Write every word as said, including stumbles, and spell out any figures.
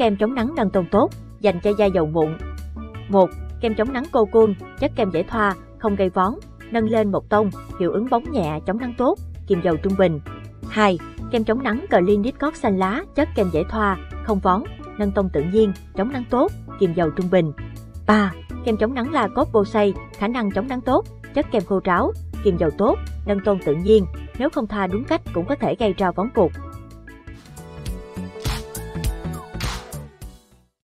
kem chống nắng nâng tôn tốt, dành cho da dầu mụn. một. Kem chống nắng Cocoon, chất kem dễ thoa, không gây vón, nâng lên một tông, hiệu ứng bóng nhẹ, chống nắng tốt, kiềm dầu trung bình. hai. Kem chống nắng Clean Discord xanh lá, chất kem dễ thoa, không vón, nâng tông tự nhiên, chống nắng tốt, kiềm dầu trung bình. ba. Kem chống nắng Lacoste Posay, khả năng chống nắng tốt, chất kem khô ráo, kiềm dầu tốt, nâng tôn tự nhiên, nếu không thoa đúng cách cũng có thể gây ra vón cục.